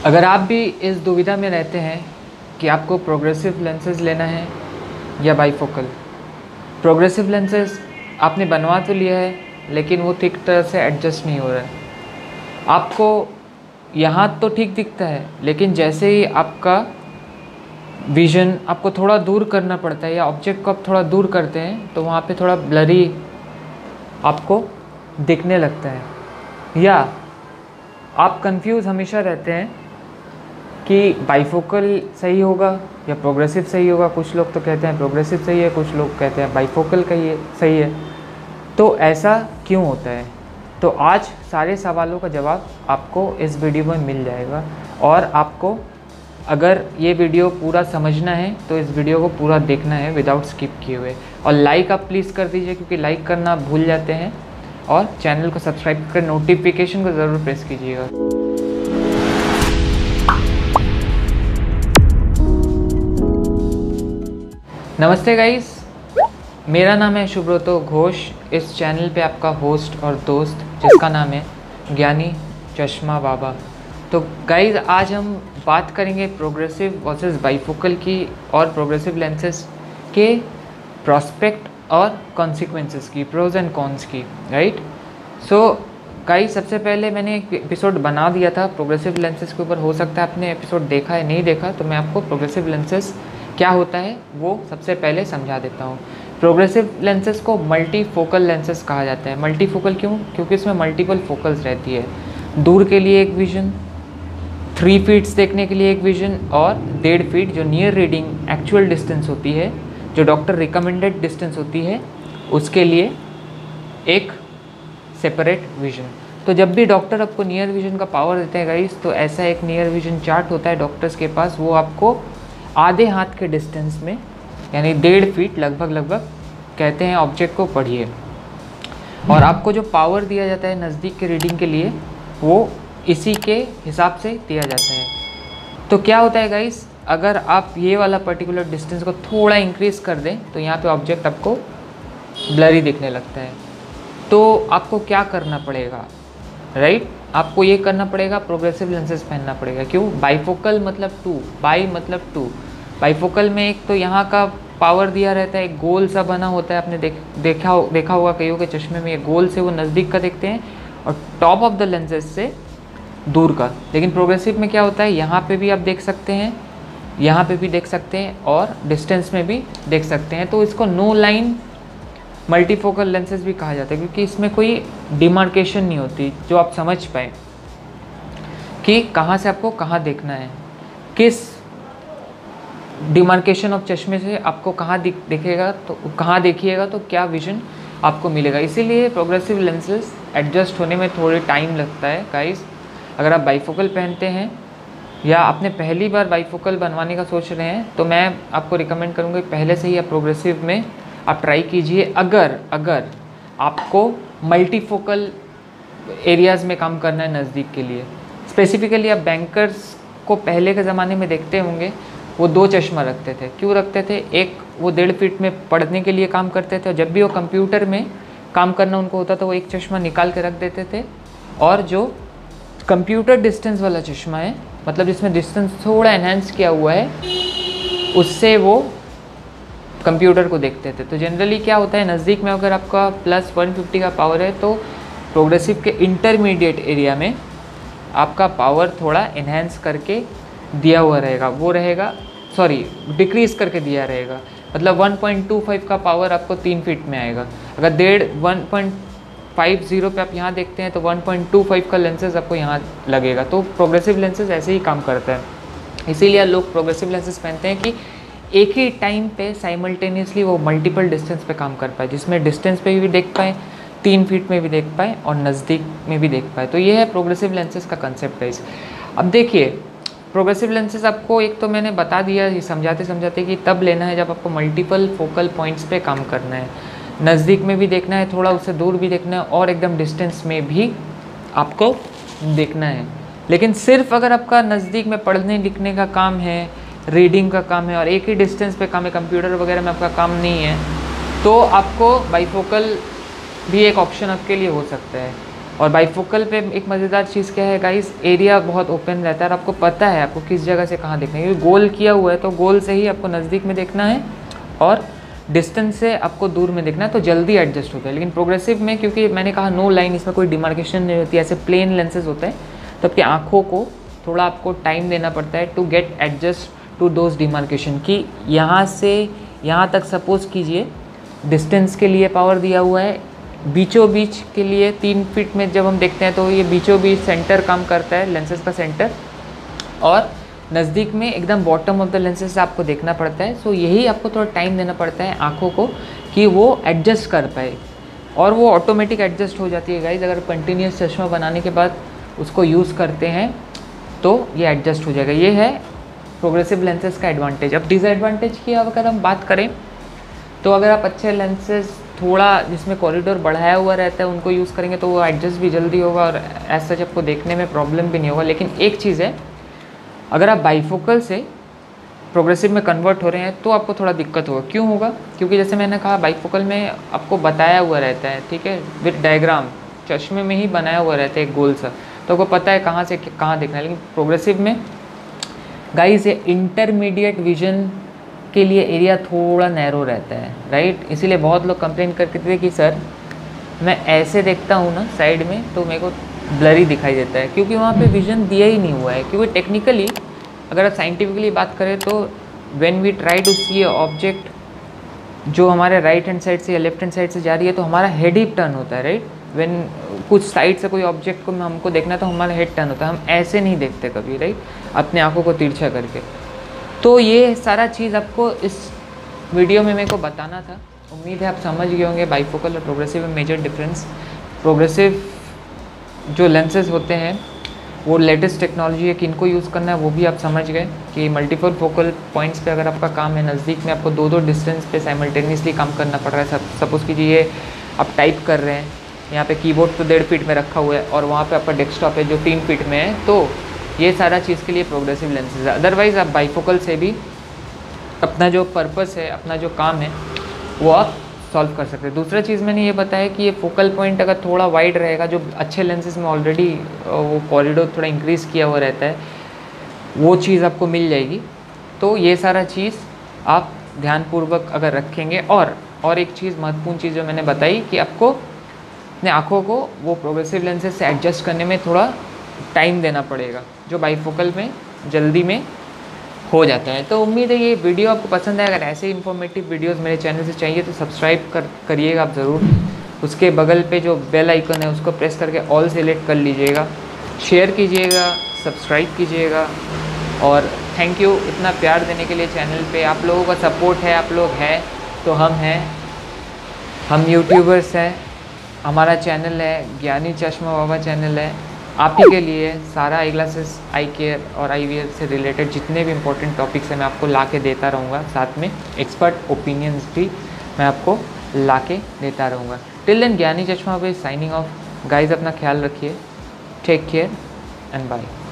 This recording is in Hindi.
अगर आप भी इस दुविधा में रहते हैं कि आपको प्रोग्रेसिव लेंसेज लेना है या बाईफोकल। प्रोग्रेसिव लेंसेज आपने बनवा तो लिया है लेकिन वो ठीक तरह से एडजस्ट नहीं हो रहा है। आपको यहाँ तो ठीक दिखता है लेकिन जैसे ही आपका विज़न आपको थोड़ा दूर करना पड़ता है या ऑब्जेक्ट को आप थोड़ा दूर करते हैं तो वहाँ पे थोड़ा ब्लरी आपको दिखने लगता है। या आप कंफ्यूज हमेशा रहते हैं कि बाईफोकल सही होगा या प्रोग्रेसिव सही होगा। कुछ लोग तो कहते हैं प्रोग्रेसिव सही है, कुछ लोग कहते हैं बाईफोकल का ही सही है। तो ऐसा क्यों होता है? तो आज सारे सवालों का जवाब आपको इस वीडियो में मिल जाएगा। और आपको अगर ये वीडियो पूरा समझना है तो इस वीडियो को पूरा देखना है विदाउट स्किप किए हुए। और लाइक आप प्लीज़ कर दीजिए क्योंकि लाइक करना आप भूल जाते हैं। और चैनल को सब्सक्राइब कर नोटिफिकेशन को ज़रूर प्रेस कीजिएगा। नमस्ते गाइस, मेरा नाम है शुभ्रतो घोष। इस चैनल पे आपका होस्ट और दोस्त जिसका नाम है ज्ञानी चश्मा बाबा। तो गाइस आज हम बात करेंगे प्रोग्रेसिव वर्सेस बाईफोकल की और प्रोग्रेसिव लेंसेज के प्रॉस्पेक्ट और कॉन्सिक्वेंसेस की, प्रोज एंड कॉन्स की, राइट। सो गाइस सबसे पहले मैंने एक एपिसोड बना दिया था प्रोग्रेसिव लेंसेज के ऊपर। हो सकता है आपने एपिसोड देखा है, नहीं देखा तो मैं आपको प्रोग्रेसिव लेंसेज क्या होता है वो सबसे पहले समझा देता हूँ। प्रोग्रेसिव लेंसेज को मल्टी फोकल लेंसेज कहा जाता है। मल्टी फोकल क्यों? क्योंकि इसमें मल्टीपल फोकल्स रहती है। दूर के लिए एक विजन, 3 फीट्स देखने के लिए एक विजन, और 1.5 फीट जो नियर रीडिंग एक्चुअल डिस्टेंस होती है, जो डॉक्टर रिकमेंडेड डिस्टेंस होती है, उसके लिए एक सेपरेट विजन। तो जब भी डॉक्टर आपको नियर विजन का पावर देते हैं गाइस, तो ऐसा एक नियर विजन चार्ट होता है डॉक्टर्स के पास। वो आपको आधे हाथ के डिस्टेंस में यानी 1.5 फीट लगभग कहते हैं ऑब्जेक्ट को पढ़िए। और आपको जो पावर दिया जाता है नज़दीक के रीडिंग के लिए वो इसी के हिसाब से दिया जाता है। तो क्या होता है गाइस, अगर आप ये वाला पर्टिकुलर डिस्टेंस को थोड़ा इंक्रीज़ कर दें तो यहाँ पे ऑब्जेक्ट आपको ब्लरी दिखने लगता है। तो आपको क्या करना पड़ेगा, राइट? आपको ये करना पड़ेगा, प्रोग्रेसिव लेंसेज पहनना पड़ेगा। क्यों? बाईफोकल मतलब 2, बाई मतलब 2। बाईफोकल में एक तो यहाँ का पावर दिया रहता है, एक गोल सा बना होता है। आपने देखा होगा कईयों के चश्मे में ये गोल से वो नज़दीक का देखते हैं और टॉप ऑफ द लेंसेज से दूर का। लेकिन प्रोग्रेसिव में क्या होता है, यहाँ पे भी आप देख सकते हैं, यहाँ पे भी देख सकते हैं और डिस्टेंस में भी देख सकते हैं। तो इसको नो लाइन मल्टीफोकल लेंसेज भी कहा जाता है क्योंकि इसमें कोई डिमार्केशन नहीं होती, जो आप समझ पाए कि कहाँ से आपको कहाँ देखना है, किस डिमार्केशन ऑफ चश्मे से आपको कहाँ दिखेगा, तो कहाँ देखिएगा तो क्या विजन आपको मिलेगा। इसीलिए प्रोग्रेसिव लेंसेज एडजस्ट होने में थोड़ी टाइम लगता है गाइस। अगर आप बाईफोकल पहनते हैं या आपने पहली बार बाईफोकल बनवाने का सोच रहे हैं तो मैं आपको रिकमेंड करूँगा पहले से ही आप प्रोग्रेसिव में आप ट्राई कीजिए। अगर आपको मल्टीफोकल एरियाज़ में काम करना है नज़दीक के लिए। स्पेसिफिकली आप बैंकर्स को पहले के ज़माने में देखते होंगे, वो 2 चश्मा रखते थे। क्यों रखते थे? एक वो 1.5 फीट में पढ़ने के लिए काम करते थे और जब भी वो कंप्यूटर में काम करना उनको होता था वो एक चश्मा निकाल के रख देते थे। और जो कंप्यूटर डिस्टेंस वाला चश्मा है, मतलब जिसमें डिस्टेंस थोड़ा एनहेंस किया हुआ है, उससे वो कंप्यूटर को देखते थे। तो जनरली क्या होता है, नज़दीक में अगर आपका प्लस 150 का पावर है तो प्रोग्रेसिव के इंटरमीडिएट एरिया में आपका पावर थोड़ा इन्हेंस करके दिया हुआ रहेगा। वो रहेगा, सॉरी, डिक्रीज़ करके दिया रहेगा। मतलब 1.25 का पावर आपको 3 फीट में आएगा। अगर 1.50 पे आप यहाँ देखते हैं तो 1.25 का लेंसेज आपको यहाँ लगेगा। तो प्रोग्रेसिव लेंसेज ऐसे ही काम करता है। इसीलिए लोग प्रोग्रेसिव लेंसेज पहनते हैं कि एक ही टाइम पे साइमल्टेनियसली वो मल्टीपल डिस्टेंस पे काम कर पाए, जिसमें डिस्टेंस पे भी देख पाए, 3 फीट में भी देख पाए और नज़दीक में भी देख पाए। तो ये है प्रोग्रेसिव लेंसेज का कंसेप्ट गाइस। अब देखिए, प्रोग्रेसिव लेंसेज आपको एक तो मैंने बता दिया समझाते कि तब लेना है जब आपको मल्टीपल फोकल पॉइंट्स पे काम करना है। नज़दीक में भी देखना है, थोड़ा उससे दूर भी देखना है और एकदम डिस्टेंस में भी आपको देखना है। लेकिन सिर्फ अगर आपका नज़दीक में पढ़ने लिखने का काम है, रीडिंग का काम है और एक ही डिस्टेंस पे काम है, कंप्यूटर वगैरह में आपका काम नहीं है, तो आपको बाईफोकल भी एक ऑप्शन आपके लिए हो सकता है। और बाईफोकल पे एक मज़ेदार चीज़ क्या है गाइस, एरिया बहुत ओपन रहता है और आपको पता है आपको किस जगह से कहाँ देखना है, क्योंकि गोल किया हुआ है तो गोल से ही आपको नज़दीक में देखना है और डिस्टेंस से आपको दूर में देखना है, तो जल्दी एडजस्ट होता है। लेकिन प्रोग्रेसिव में क्योंकि मैंने कहा नो लाइन, इसमें कोई डिमार्केशन नहीं होती, ऐसे प्लेन लेंसेज होते हैं, तो आपकी आँखों को थोड़ा आपको टाइम देना पड़ता है to get adjust to those demarcation, कि यहाँ से यहाँ तक सपोज़ कीजिए डिस्टेंस के लिए पावर दिया हुआ है, बीचों बीच के लिए 3 फीट में जब हम देखते हैं तो ये बीचों बीच सेंटर काम करता है, लेंसेज का सेंटर, और नज़दीक में एकदम बॉटम ऑफ द लेंसेज से आपको देखना पड़ता है। सो यही आपको थोड़ा टाइम देना पड़ता है आँखों को कि वो एडजस्ट कर पाए, और वो ऑटोमेटिक एडजस्ट हो जाती है गाइज। अगर कंटिन्यूस चश्मा बनाने के बाद उसको यूज़ करते हैं तो ये एडजस्ट हो जाएगा। ये है प्रोग्रेसिव लेंसेज का एडवांटेज। अब डिसएडवांटेज की अगर हम बात करें तो अगर आप अच्छे लेंसेज थोड़ा जिसमें कॉरिडोर बढ़ाया हुआ रहता है उनको यूज़ करेंगे तो वो एडजस्ट भी जल्दी होगा और ऐसा सच आपको देखने में प्रॉब्लम भी नहीं होगा। लेकिन एक चीज़ है, अगर आप बाईफोकल से प्रोग्रेसिव में कन्वर्ट हो रहे हैं तो आपको थोड़ा दिक्कत होगा। क्यों होगा? क्योंकि जैसे मैंने कहा बाईफोकल में आपको बताया हुआ रहता है, ठीक है, विद डायग्राम, चश्मे में ही बनाया हुआ रहता है एक गोल सा, तो आपको पता है कहाँ से कहाँ देखना है। लेकिन प्रोग्रेसिव में गाइस ये इंटरमीडिएट विजन के लिए एरिया थोड़ा नैरो रहता है, राइट। इसीलिए बहुत लोग कंप्लेन करते थे कि सर मैं ऐसे देखता हूँ ना साइड में तो मेरे को ब्लरी दिखाई देता है, क्योंकि वहाँ पे विजन दिया ही नहीं हुआ है। क्योंकि टेक्निकली अगर आप साइंटिफिकली बात करें तो when we try to see object जो हमारे राइट हैंड साइड से या लेफ्ट हैंड साइड से जा रही है तो हमारा हेड ही टर्न होता है, राइट। व्हेन कुछ साइड से कोई ऑब्जेक्ट को हमको देखना है तो हमारा हेड टर्न होता है, हम ऐसे नहीं देखते कभी, राइट, अपने आँखों को तिरछा करके। तो ये सारा चीज़ आपको इस वीडियो में मेरे को बताना था। उम्मीद है आप समझ गए होंगे बाईफोकल और प्रोग्रेसिव में मेजर डिफरेंस। प्रोग्रेसिव जो लेंसेज होते हैं वो लेटेस्ट टेक्नोलॉजी है, किनको यूज़ करना है वो भी आप समझ गए कि मल्टीपल फोकल पॉइंट्स पे अगर आपका काम है, नज़दीक में आपको 2-2 डिस्टेंस पे साइमल्टेनियसली काम करना पड़ रहा है। सपोज़ कीजिए आप टाइप कर रहे हैं, यहाँ पे कीबोर्ड तो 1.5 फीट में रखा हुआ है और वहाँ पे आपका डेस्कटॉप है जो 3 फीट में है, तो ये सारा चीज़ के लिए प्रोग्रेसिव लेंसेज है। अदरवाइज़ आप बाईफोकल से भी अपना जो पर्पस है, अपना जो काम है वो आप सॉल्व कर सकते हैं। दूसरा चीज़ मैंने ये बताया कि ये फोकल पॉइंट अगर थोड़ा वाइड रहेगा, जो अच्छे लेंसेज में ऑलरेडी वो कॉरिडोर थोड़ा इंक्रीज़ किया हुआ रहता है, वो चीज़ आपको मिल जाएगी। तो ये सारा चीज़ आप ध्यानपूर्वक अगर रखेंगे, और एक चीज़ महत्वपूर्ण चीज़ जो मैंने बताई कि आपको अपने आँखों को वो प्रोग्रेसिव लेंसेज से एडजस्ट करने में थोड़ा टाइम देना पड़ेगा, जो बाईफोकल में जल्दी में हो जाता है। तो उम्मीद है ये वीडियो आपको पसंद है। अगर ऐसे इंफॉर्मेटिव वीडियोस मेरे चैनल से चाहिए तो सब्सक्राइब करिएगा आप ज़रूर। उसके बगल पे जो बेल आइकन है उसको प्रेस करके ऑल सेलेक्ट कर लीजिएगा, शेयर कीजिएगा, सब्सक्राइब कीजिएगा। और थैंक यू इतना प्यार देने के लिए चैनल पे। आप लोगों का सपोर्ट है, आप लोग हैं तो हम हैं, हम यूट्यूबर्स हैं। हमारा चैनल है ज्ञानी चश्मा बाबा चैनल है। आप ही के लिए सारा आई ग्लासेस, आई केयर और आई वियर से रिलेटेड जितने भी इंपॉर्टेंट टॉपिक्स हैं मैं आपको ला के देता रहूँगा। साथ में एक्सपर्ट ओपिनियंस भी मैं आपको ला के देता रहूँगा। टिल देन ज्ञानी चश्मा बाबा साइनिंग ऑफ। गाइज अपना ख्याल रखिए, टेक केयर एंड बाय।